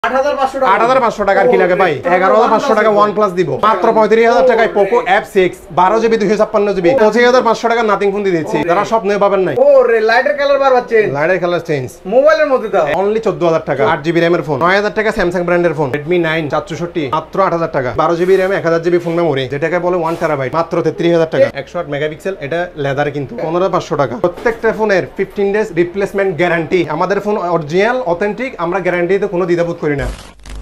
8,500 টাকার কি লাগে ভাই? 11,500 টাকা OnePlus দিব মাত্র 35,000 টাকায় Poco F6 12GB 256GB 25,500 টাকা নাথিং ফোন দিয়ে দিচ্ছি। যারা স্বপ্নে পাবেন নাই। ওরে লাইটের কালার বারবার চেঞ্জ, লাইটের কালার চেঞ্জ মোবাইলের মধ্যে দাও অনলি 14,000 টাকা 8GB RAM এর ফোন। 9,000 টাকা Samsung ব্র্যান্ডের ফোন Redmi 9 464 মাত্র 8,000 টাকা 12GB RAM 1000GB phone memory যেটাকে বলে 1TB মাত্র 33,000 টাকা 108 মেগাপিক্সেল। এটা লেদার কিন্তু 15,500 টাকা। প্রত্যেকটা ফোনের 15 ডেজ রিপ্লেসমেন্ট গ্যারান্টি। আমাদের ফোন অরিজিনাল অথেন্টিক, আমরা গ্যারান্টিতে কোনো দ্বিধাবোধ করি না।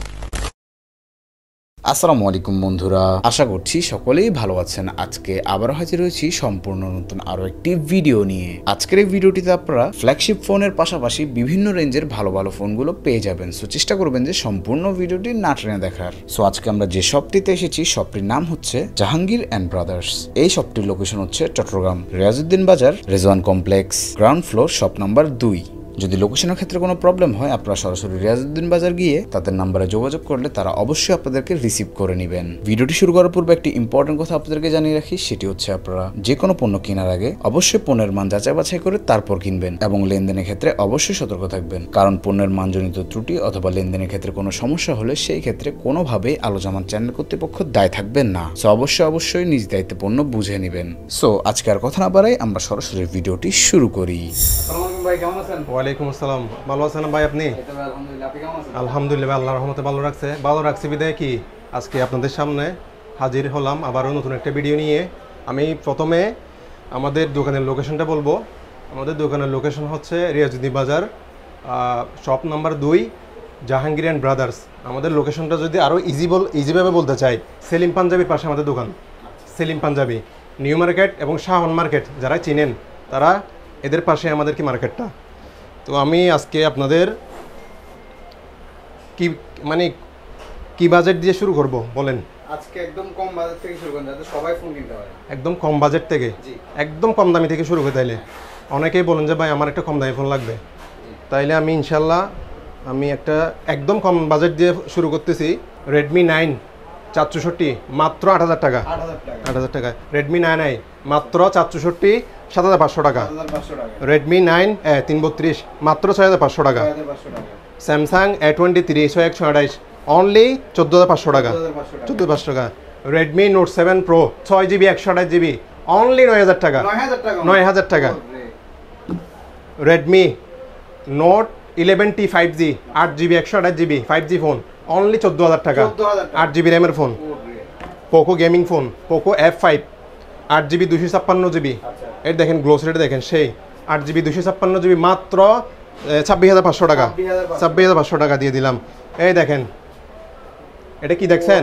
আসসালামু আলাইকুম বন্ধুরা, আশা করছি সকলেই ভালো আছেন। আজকে আবার হাজির হয়েছি সম্পূর্ণ নতুন আরো একটি ভিডিও নিয়ে। আজকের এই ভিডিওটিতে আপনারা ফ্ল্যাগশিপ ফোনের পাশাপাশি বিভিন্ন রেঞ্জের ভালো ভালো ফোনগুলো পেয়ে যাবেন। সো চেষ্টা করবেন যে সম্পূর্ণ ভিডিওটি না টেনে দেখার। সো আজকে আমরা যে শপটিতে এসেছি, শপটির নাম হচ্ছে জাহাঙ্গীর অ্যান্ড ব্রাদার্স। এই শপটির লোকেশন হচ্ছে Chattogram Riazuddin Bazar, Rezwan complex, ground floor, shop number 2। যদি লোকেশনের ক্ষেত্রে কোনো প্রবলেম হয়, আপনারা সরাসরি রিয়াজউদ্দিন বাজার গিয়ে তাদের নাম্বারে যোগাযোগ করলে তারা অবশ্যই আপনাদেরকে রিসিভ করে নেবেন। ভিডিওটি শুরু করার পূর্বে একটি ইম্পর্টেন্ট কথা আপনাদেরকে জানিয়ে রাখি, সেটি হচ্ছে আপনারা যে কোনো পণ্য কেনার আগে অবশ্যই পণ্যের মান যাচাই বাছাই করে তারপর কিনবেন এবং লেনদেনের ক্ষেত্রে অবশ্যই সতর্ক থাকবেন, কারণ পণ্যের মানজনিত ত্রুটি অথবা লেনদেনের ক্ষেত্রে কোনো সমস্যা হলে সেই ক্ষেত্রে কোনোভাবেই আলো জামান চ্যানেল কর্তৃপক্ষ দায় থাকবেন না। সো অবশ্যই নিজ দায়িত্বে পণ্য বুঝে নেবেন। সো আজকে আর কথা না বাড়াই আমরা সরাসরি ভিডিওটি শুরু করি। ভাই কেমন আছেন? ওয়ালাইকুম আসসালাম। ভালো আছেন ভাই আপনি? আলহামদুলিল্লাহ, আল্লাহর রহমতে ভালো রাখছে বিদায় কি আজকে আপনাদের সামনে হাজির হলাম আবারও নতুন একটা ভিডিও নিয়ে। আমি প্রথমে আমাদের দোকানের লোকেশনটা বলবো। আমাদের দোকানের লোকেশন হচ্ছে Riazuddin Bazar, shop number 2, Jahangir and brothers. আমাদের লোকেশনটা যদি আরও ইজিভাবে বলতে চাই, সেলিম পাঞ্জাবির পাশে আমাদের দোকান। সেলিম পাঞ্জাবি, নিউ মার্কেট এবং শাহওয়ান মার্কেট যারা চিনেন তারা এদের পাশে আমাদের কি মার্কেটটা। তো আমি আজকে আপনাদের কি বাজেট দিয়ে শুরু করব বলেন? আজকে একদম কম বাজেট থেকে শুরু করুন যাতে সবাই ফোন কিনতে পারে। একদম কম বাজেট থেকে, একদম কম দামি থেকে শুরু করে তাইলে অনেকেই বলেন যে ভাই আমার একটা কম দামি ফোন লাগবে, তাইলে আমি ইনশাল্লাহ একটা একদম কম বাজেট দিয়ে শুরু করতেছি। Redmi 9 464 মাত্র 8,000 টাকা। 8,000 টাকা Redmi 9i মাত্র 464 7,500 টাকা। Redmi 9 332 মাত্র 6,500 টাকা। Samsung A23 128 অনলি 14,500 টাকা। 14,500 টাকা। Redmi Note 7 Pro 6GB 128GB only 9,000 টাকা। 9,000 টাকা। Redmi Note 11T 5G 8GB 128GB 5G phone only 14,000 টাকা। 8GB RAM এর ফোন। Poco gaming phone Poco F5 8GB 256GB। এর দেখেন গ্লোসারিটা দেখেন, সেই 8GB 256GB মাত্র 26,500 টাকা। 26,500 টাকা দিয়ে দিলাম। এই দেখেন এটা কি দেখছেন?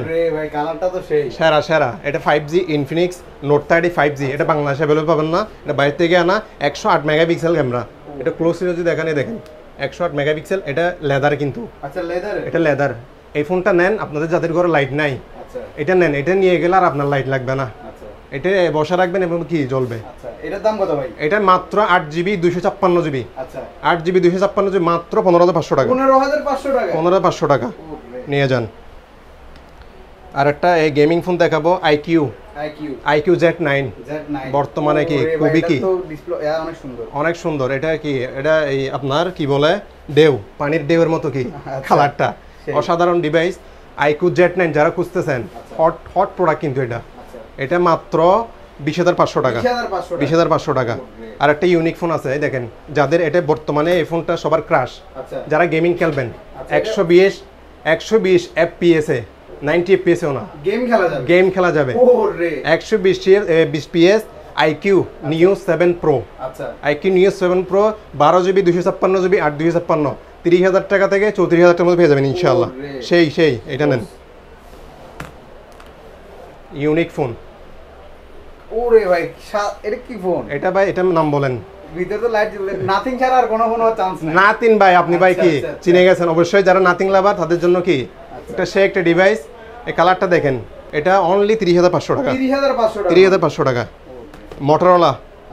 সেরা এটা 5G Infinix Note 30 5G। এটা বাংলাদেশে অ্যাভেলেবল পাবেন না, এটা বাইরে থেকে আনা। 108 মেগাপিক্সেল ক্যামেরা। এটা ক্লোজলি যদি দেখেন, এই দেখেন 108 মেগাপিক্সেল। এটা লেদার কিন্তু। আচ্ছা লেদার, এটা লেদার। এই ফোনটা নেন, আপনাদের যাদের ঘরে লাইট নাই এটা নেন, এটা নিয়ে গেলে আর আপনার লাইট লাগবে না। এটা বসা রাখবেন এবং কি জ্বলবে। এটার দাম কত ভাই? এটা মাত্র 8GB 256GB। আচ্ছা 8GB 256GB মাত্র 15,500 টাকা। 15,500 টাকা। 15,500 টাকা নিয়ে যান। আর একটা এই গেমিং ফোন দেখাবো, IQ Z9 বর্তমানে কি খুবই কি অনেক সুন্দর। এটা কি, এটা এই আপনার কি বলে ঢেউ, পানির ঢেউয়ের মতো কি কালারটা, অসাধারণ ডিভাইস। IQ Z9 যারা খুঁজতেছেন, হট প্রোডাক্ট কিন্তু এটা মাত্র 20,500 টাকা। 20,500 টাকা। আর একটা ইউনিক ফোন আছে, এই দেখেন, যাদের এটা বর্তমানে এই ফোনটা সবার ক্রাশ, যারা গেমিং খেলবেন 120 FPS এ 90 FPS এও না গেম খেলা যাবে। 120 PS IQ Neo 7 Pro। IQ Neo 7 Pro 12GB 256GB 8 256 30,000 টাকা থেকে 34,000 টাকার মধ্যে পেয়ে যাবেন ইনশাআল্লাহ। সেই এটা নেন, ইউনিক ফোন। ওরে ভাই এটা কি ফোন? এটা ভাই এটার নাম বলেন। ভিতরে তো লাইট জ্বলে, নাথিং ছাড়া আর কোনো চান্স নাই। নাথিং ভাই, আপনি ভাই কি চিনে গেছেন অবশ্যই। যারা নাথিং লাভার তাদের জন্য কি এটা একটা ডিভাইস। এই কালারটা দেখেন, এটা অনলি 30,500 টাকা। 30,500 টাকা। Motorola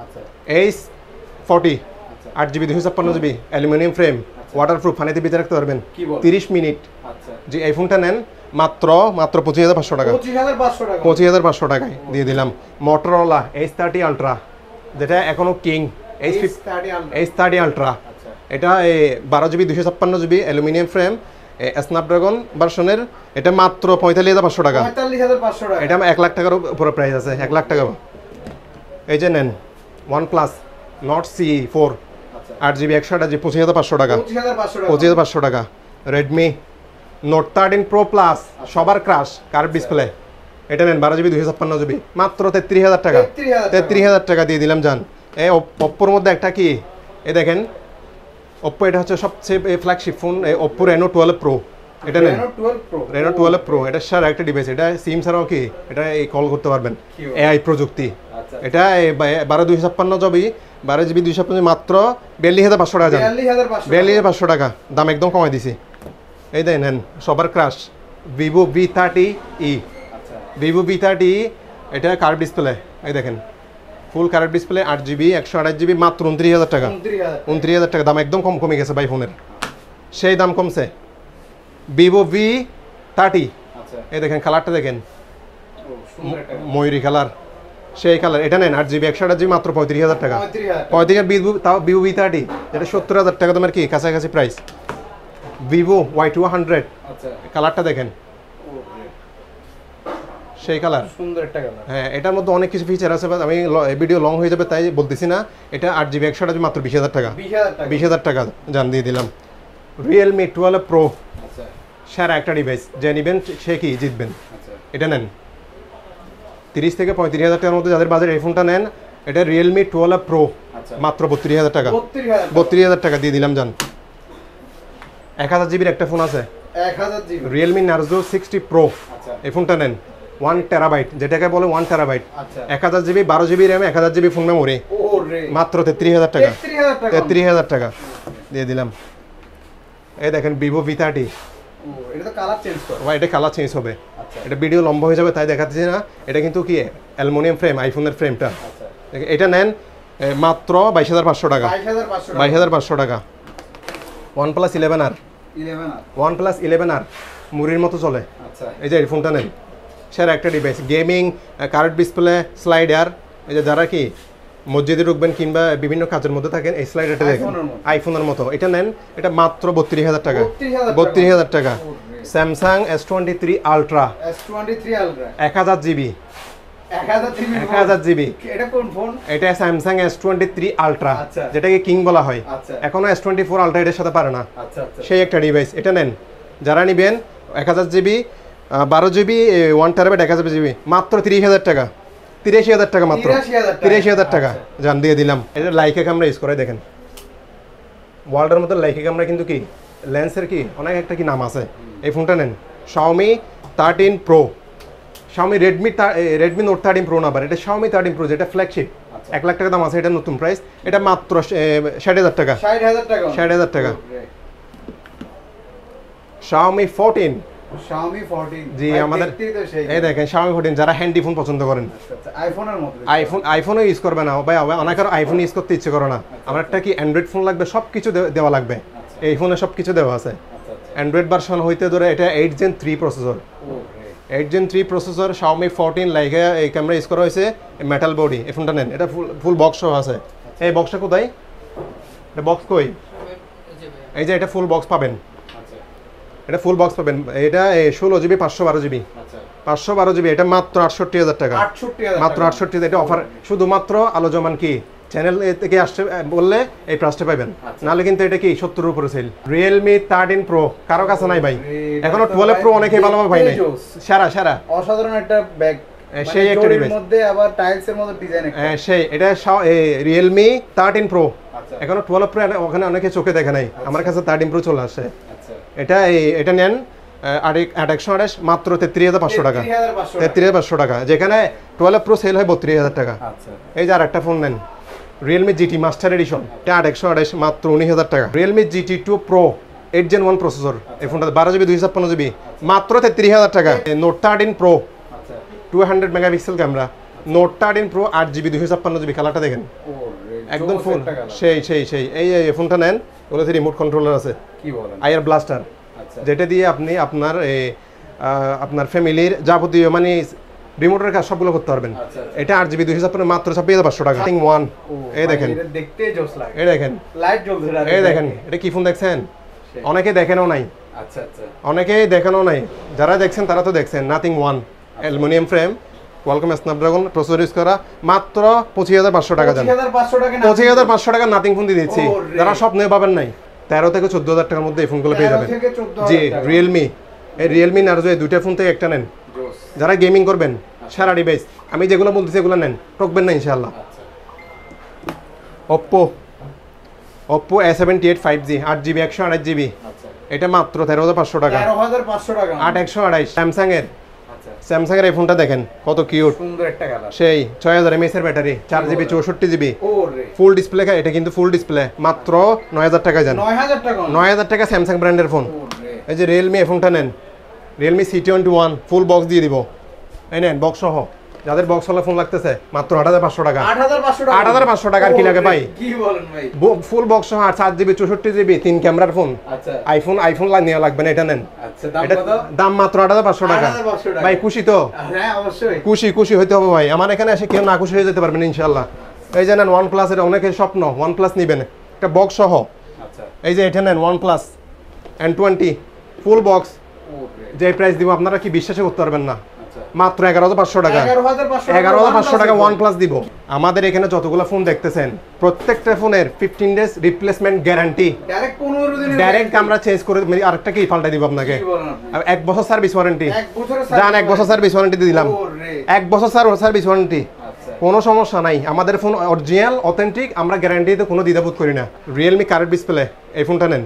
Ace40 8GB 256GB aluminium frame, waterproof, পানিতে ভিতরে রাখতে পারবেন 30 মিনিট। যে এই ফোনটা নেন মাত্র 25,500 টাকা। 25,500 টাকায় দিয়ে দিলাম। Motorola H30 Ultra, যেটা এখনো কিং। H30 Ultra এটা 12GB 256GB aluminium frame, Snapdragon ভার্সনের, এটা মাত্র 45,500 টাকা। 45,500 টাকা। এটা 1 লাখ টাকার উপরে প্রাইস আছে, 1 লাখ টাকা। এই যে নেন OnePlus Nord CE4 8GB 128GB 25,500 টাকা। 25,500 টাকা। Redmi Note 13 Pro Plus সবার ক্রাশ কার্ভ ডিসপ্লে, এটা নেন 12GB 256GB মাত্র 33,000 টাকা। 33,000 টাকা দিয়ে দিলাম জান। এই Oppo-র মধ্যে একটা কি এই দেখেন, Oppo এটা হচ্ছে সবচেয়ে flagship phone, Oppo Reno 12 Pro। এটা নেন Reno 12 Pro, এটা সার একটা ডিভাইস, এটা সিম ছাড়াও কি এটা এই কল করতে পারবেন, AI প্রযুক্তি। এটা 12/256GB 12GB 256 মাত্র 42,500 টাকা জান। 42,500 টাকা দাম একদম কমাই দিছি। এই দেন নেন সবার crush Vivo V30e। Vivo V30e এটা কার্ভ ডিসপ্লে, এই দেখেন ফুল কার্ভ ডিসপ্লে 8GB 128GB মাত্র 29,000 টাকা। 29,000 টাকা দাম একদম কমে গেছে ভাই ফোনের, সেই দাম কমছে। Vivo V30 এই দেখেন কালারটা দেখেন, ময়ূরী কালার, সেই কালার। এটা নেন 8GB 128GB মাত্র 35,000 টাকা। 35,000 তাও Vivo V30, এটা 70,000 টাকা তোমার কি কাছাকাছি প্রাইস। Vivo Y200 কালারটা দেখেন, সেই কালার, সুন্দর একটা কালার। হ্যাঁ এটার মধ্যে অনেক কিছু ফিচার আছে, আমি ভিডিও লং হয়ে যাবে তাই বলতেছি না। এটা 8GB 128GB মাত্র 20,000 টাকা। 20,000 টাকা জান দিয়ে দিলাম। Realme 12 Pro সেরা একটা ডিভাইস, যে নিবেন সে কি জিতবেন। এটা নেন 30 থেকে 35,000 টাকার মধ্যে যাদের বাজারে এই ফোনটা নেন, এটা Realme 12 Pro মাত্র 32,000 টাকা। 32,000 টাকা দিয়ে দিলাম জান। 1000GB একটা ফোন আছে 1000GB Realme Narzo 60 Pro, এই ফোনটা নেন 1TB, যেটাকে বলে 1TB, 1000GB 12GB RAM 1000GB phone memory মাত্র 33,000 টাকা। 33,000 টাকা দিয়ে দিলাম। এই দেখেন Vivo V30, এটা তো কালার চেঞ্জ করে ভাই এটা কালার চেঞ্জ হবে। এটা ভিডিও লম্বা হয়ে যাবে তাই দেখাচ্ছি না। এটা কিন্তু কি অ্যালুমিনিয়াম ফ্রেম, আইফোনের ফ্রেমটা। এটা নেন মাত্র 22,500 টাকা। 22,500 টাকা। OnePlus 11R, OnePlus 11R মুড়ির মতো চলে। এই যে এই ফোনটা নেন, সেরা একটা device, gaming, curve display, slider. এই যে যারা কি মসজিদে ঢুকবেন কিংবা বিভিন্ন কাজের মধ্যে থাকেন, এই স্লাইডারটা দেখেন আইফোনের মতো। এটা নেন, এটা মাত্র 32,000 টাকা। 32,000 টাকা। Samsung S23 Ultra 1000GB 1000GB। এটা কোন ফোন? এটা স্যামসাং S23 Ultra, যেটাকে কিং বলা হয়। এখনো S24 Ultra এর সাথে পারে না, সেই একটা ডিভাইস। এটা নেন যারা নিবেন 1000GB 12GB 1TB 1000GB মাত্র 30,000 টাকা। 83,000 টাকা মাত্র। 83,000 টাকা জান দিয়ে দিলাম। এটা লাইকা ক্যামেরা ইউজ করে দেখেন, ওয়ার্ল্ডের মধ্যে লাইকা ক্যামেরা কিন্তু কি লেন্সের কি অনেক একটা কি নাম আছে। এই ফোনটা নেন Xiaomi 13 Pro, Xiaomi Redmi Note 13 Pro না, আবার এটা Xiaomi 13 Pro যেটা ফ্ল্যাগশিপ। 1 লাখ টাকা দাম আছে, এটা নতুন প্রাইস। এটা মাত্র 60,000 টাকা। 60,000 টাকা। Xiaomi 14 জি আমাদের এই দেখেন Xiaomi 14 যারা হ্যান্ডি ফোন পছন্দ করেন, আইফোনের মতো আইফোনও ইউজ করবে না ভাই, অনেকের আইফোন ইউজ করতে ইচ্ছে করে না। আমার একটা কি অ্যান্ড্রয়েড ফোন লাগবে, সব কিছু দেওয়া লাগবে। এই ফোনে সব কিছু দেওয়া আছে। অ্যান্ড্রয়েড ভার্সন হইতে ধরে এটা 8 Gen 3 processor, 8 Gen 3 processor Xiaomi 14 Laika এই ক্যামেরা ইউজ করা হয়েছে, মেটাল বডি। এই ফোনটা নেন, এটা ফুল বক্স সহ আছে। এই বক্সটা কোথায়? এটা বক্স কই? এই যে এটা ফুল বক্স পাবেন, এটা ফুল বক্স পাবেন। এটা 16GB 512GB 512GB, এটা মাত্র 68,000 টাকা। মাত্র 68,000। এটা অফার শুধুমাত্র আলোচমান কি চ্যানেল থেকে আসছে বললে এই প্রাইসটা পাবেন, নাহলে কিন্তু এটা কি 70 এর উপরে সেল। Realme 13 Pro কারো কাছে নাই ভাই, এখনো 12 Pro অনেকেই ভালোভাবে পাই নাই। সারা অসাধারণ একটা ব্যাগ, সেই একটা ডিভাইস মধ্যে আবার টাইলস এর মতো ডিজাইন একটা। সেই এটা Realme 13 Pro, এখনো 12 Pro ওখানে অনেকে চোখে দেখে নাই, আমার কাছে 13 Pro চলে আসছে। এটা নেন 8/128 মাত্র 33,500 টাকা। 33,500 টাকা, যেখানে 12 Pro সেল হয় 32,000 টাকা। এই যে আর একটা ফোন নেন Realme GT Master Edition, এটা 8/128 মাত্র 19,000 টাকা। Realme GT2 Pro 8 Gen 1 processor, এই ফোনটা 12GB 256GB মাত্র 33,000 টাকা। Note 13 Pro 200 megapixel camera, Note 13 Pro 8GB 256GB, কালারটা দেখেন একদম ফুল সেই এই ফোনটা নেন। ওগুলোতে রিমোট কন্ট্রোলার আছে, কি বলেন, আইআর ব্লাস্টার, যেটা দিয়ে আপনি আপনার ফ্যামিলির যাবতীয় মানে রিমোটের কাজ সবগুলো করতে পারবেন। এটা 8GB 256 মাত্র 26,500 টাকা। এই দেখেন, দেখতে জোস লাগে। এই দেখেন লাইট জ্বলছে, এই দেখেন এটা কি ফোন দেখছেন? অনেকে দেখেনও নাই, আচ্ছা আচ্ছা অনেকেই দেখানো নাই, যারা দেখছেন তারা তো দেখছেন। Nothing one aluminium frame, Qualcomm Snapdragon processor use করা, মাত্র 25,500 টাকা দেন। 25,500 টাকা 25,500 টাকা নাথিং ফোন দিয়ে দিচ্ছি। যারা স্বপ্নে পাবেন নাই, 13 থেকে 14,000 টাকার মধ্যে এই ফোনগুলো পেয়ে যাবেন। জি, রিয়েলমি, এই রিয়েলমি নার্জো এই দুইটা ফোন থেকে একটা নেন। যারা গেমিং করবেন সারা ডিভাইস, আমি যেগুলো বলতেছি এগুলো নেন, ঠকবেন না ইনশাআল্লাহ। Oppo A78 5G 8GB 128GB, এটা মাত্র 13,500 টাকা। 13,500 টাকা 8128। স্যামসাং এর এই ফোনটা দেখেন কত কিউট, সুন্দর একটা কালার। সেই 6000 mAh এর ব্যাটারি, 4GB 64GB, ওরে ফুল ডিসপ্লে। এটা কিন্তু ফুল ডিসপ্লে, মাত্র 9,000 টাকা জান। 9,000 টাকা 9,000 টাকা স্যামসাং ব্র্যান্ডের ফোন। এই যে রিয়েলমি এই ফোনটা নেন, রিয়েলমি C21 ফুল বক্স দিয়ে দিব। এই নেন বক্স সহ, যাদের বক্স হলে ফোন লাগতেছে মাত্র 8,500 টাকা। 8,500 টাকা 8,500 টাকার কি লাগে ভাই? কি বলেন ভাই? ফুল বক্স সহ 4GB 64GB 3 ক্যামেরার ফোন। আচ্ছা আইফোন নিয়ে লাগবে না, এটা নেন। আচ্ছা দাম এটা কত? দাম মাত্র 8,500 টাকা। 8,500 টাকা। ভাই খুশি তো? হ্যাঁ অবশ্যই খুশি হইতে হবে ভাই। আমার এখানে এসে কেউ না খুশি হয়ে যেতে পারবেন ইনশাআল্লাহ। এই যে নেন OnePlus এর অনেকের স্বপ্ন OnePlus নিবেন, একটা বক্স সহ। আচ্ছা এই যে এটা নেন OnePlus N20 ফুল বক্স। ওরে যে প্রাইস দিব আপনারা কি বিশ্বাস করতে পারবেন না, আচ্ছা মাত্র 11,500 টাকা। 11,500 টাকা OnePlus দিব। আমাদের এখানে যতগুলো ফোন দেখতেছেন প্রত্যেকটা ফোনের 15 ডেজ রিপ্লেসমেন্ট গ্যারান্টি। ডাইরেক্ট 15 দিনের ডাইরেক্ট আমরা চেঞ্জ করে আরেকটা কি পাল্টাই দিব আপনাকে। কি বলেন আপনি? 1 বছর সার্ভিস ওয়ারেন্টি। 1 বছরের জান 1 বছর সার্ভিস ওয়ারেন্টি দিয়ে দিলাম। ওরে 1 বছর সার্ভিস ওয়ারেন্টি, আচ্ছা কোনো সমস্যা নাই। আমাদের ফোন অরিজিনাল অথেন্টিক, আমরা গ্যারান্টিতে কোনো দ্বিধাবোধ করি না। রিয়েলমি কার্ভ ডিসপ্লে এই ফোনটা নেন,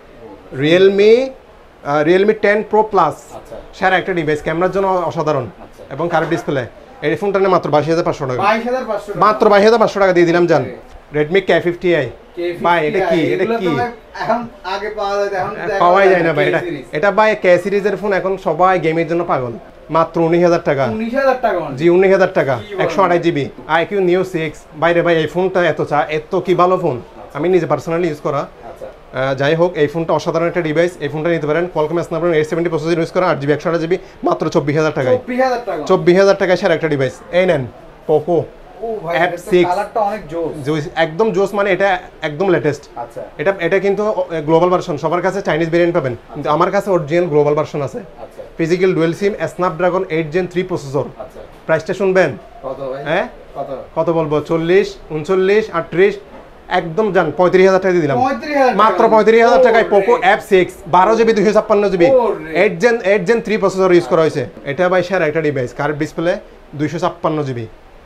রিয়েলমি 10 Pro Plus, আচ্ছা সেরা একটা ডিভাইস, ক্যামেরার জন্য অসাধারণ এবং কার্ভ ডিসপ্লে। এই ফোনটা নেন মাত্র 22,500 টাকা। 22,500 টাকা মাত্র 22,500 টাকা দিয়ে দিলাম জান। Redmi K50i ভাই, এটা কি এখন আগে পাওয়া যায়, এখন পাওয়াই যায় না ভাই। এটা ভাই K সিরিজের ফোন, এখন সবাই গেমের জন্য পাগল। মাত্র 19,000 টাকা। 19,000 টাকা জি 19,000 টাকা, 128GB IQ Neo 6। বাইরে ভাই এই ফোনটা এত কি ভালো ফোন, আমি নিজে পার্সোনালি ইউজ করা। আচ্ছা যাই হোক, এই ফোনটা অসাধারণ একটা ডিভাইস। এই ফোনটা নিতে পারেন কোয়ালকম স্ন্যাপড্রাগন 870 প্রসেসর ইউজ করা, 8GB 128GB, মাত্র 24,000 টাকায়। 24,000 টাকা 24,000 টাকায় সেরা একটা ডিভাইস। এই নেন পোকো ও ভাই, F6 কালারটা অনেক জোস। একদম জোস, মানে এটা একদম লেটেস্ট। আচ্ছা এটা কিন্তু গ্লোবাল ভার্সন, সবার কাছে চাইনিজ ভেরিয়েন্ট পাবেন, কিন্তু আমার কাছে অরিজিনাল গ্লোবাল ভার্সন আছে। আচ্ছা physical dual SIM Snapdragon 8 Gen 3 processor. আচ্ছা প্রাইসটা শুনবেন? কত ভাই? হ্যাঁ কত? কত বলবো, 40, 39, 38, একদম জান 35,000 টাকা দিয়ে দিলাম। 35,000 মাত্র 35,000 টাকায় পোকো F6 12GB 256GB ওরে। 8 Gen 3 প্রসেসর ইউজ করা হয়েছে। এটা ভাই সেরা একটা ডিভাইস, কার্ভ ডিসপ্লে, 256GB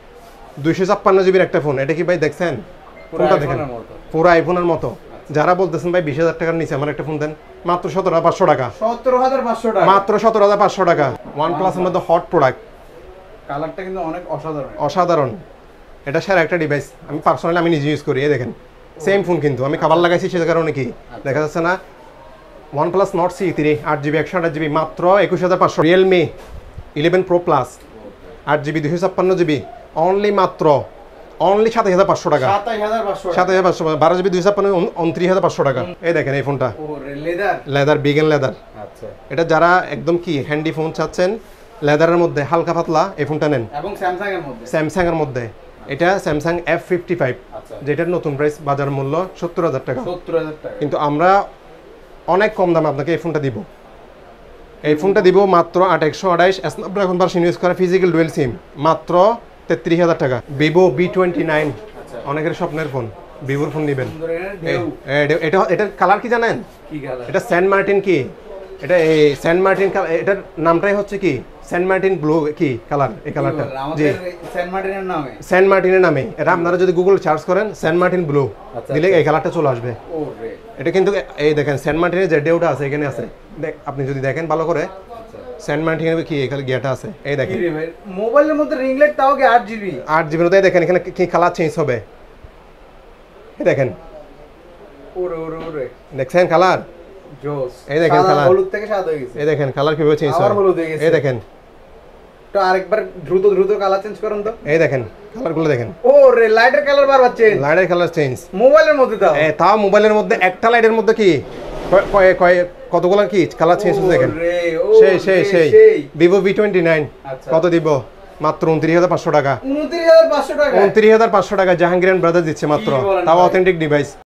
256GBর একটা ফোন। এটা কি ভাই দেখছেন? ফোনটা দেখেন পুরো আইফোনের মতো। যারা বলতেছেন ভাই 20,000 টাকার নিচে আমার একটা ফোন দেন, মাত্র 17,500 টাকা। 17,500 টাকা মাত্র 17,500 টাকা। OnePlus এর মধ্যে হট প্রোডাক্ট, কালারটা কিন্তু অনেক অসাধারণ। অসাধারণ। এটা সেরা একটা ডিভাইস, আমি পার্সোনালি আমি নিজে ইউজ করি। এই দেখেন সেম ফোন, কিন্তু আমি খাবার লাগাইছি সে কারণে কি দেখা যাচ্ছে না। OnePlus Nord C3 8GB 128GB, মাত্র 21,500। Realme 11 Pro Plus 8GB 256GB, only 27,500 টাকা। 27,500, 12GB 256, 29,500 টাকা। এই দেখেন এই ফোনটা ওরে লেদার লেদার, বিগেন লেদার। আচ্ছা এটা যারা একদম কি হ্যান্ডি ফোন চাচ্ছেন লেদারের মধ্যে হালকা পাতলা, এই ফোনটা নেন। এবং স্যামসাং এর মধ্যে এটা স্যামসাং F55, আচ্ছা যেটার নতুন প্রাইস বাজার মূল্য 70,000 টাকা। 70,000 টাকা, কিন্তু আমরা অনেক কম দামে আপনাকে এই ফোনটা দিব। এই ফোনটা দিব মাত্র 8/128 স্ন্যাপড্রাগন ভার্সন ইউজ করা, ফিজিক্যাল ডুয়েল সিম, মাত্র 33,000 টাকা। ভিভো B29, অনেকের স্বপ্নের ফোন, ভিভোর ফোন নেবেন। এটার কালার কি জানেন? কি কালার? এটা সেন্ট মার্টিন, কি এটা এই সেন্ট মার্টিন, এটার নামটাই হচ্ছে কি সেন্ট মার্টিন ব্লু কি কালার, এই কালারটা জি সেন্ট মার্টিনের নামে। এটা আপনারা যদি গুগল সার্চ করেন সেন্ট মার্টিন ব্লু দিলে এই কালারটা চলে আসবে। এটা কিন্তু এই দেখেন সেন্ট মার্টিনের যে ডেউটা আছে এখানে আছে, আপনি যদি দেখেন ভালো করে সেন্ট মার্টিনের কি এখানে গিয়াটা আছে, এই দেখেন মোবাইলের মধ্যে রিং লাইট, তাও কি 8GB মধ্যে। দেখেন এখানে কি কালার চেঞ্জ হবে, এই দেখেন দেখছেন কালার, এই দেখেন কালার হলুদ থেকে সাদা হয়ে গেছে। এই দেখেন কালার কিভাবে চেঞ্জ হয়, এই দেখেন। তো আরেকবার দ্রুত কালার চেঞ্জ করুন তো। এই দেখেন কালারগুলো দেখেন, ওরে লাইটের কালার বারবার চেঞ্জ, লাইটের কালার চেঞ্জ মোবাইলের মধ্যে। তাও মোবাইলের মধ্যে একটা লাইটের মধ্যে কি কতগুলো কি কালার চেঞ্জ হচ্ছে দেখেন। সেই ভিভো V29 কত দিব? মাত্র 29,500 টাকা। 29,500 টাকা, 29,500 টাকা জাহাঙ্গীর এন্ড ব্রাদার্স দিচ্ছে মাত্র, তাও অথেন্টিক ডিভাইস।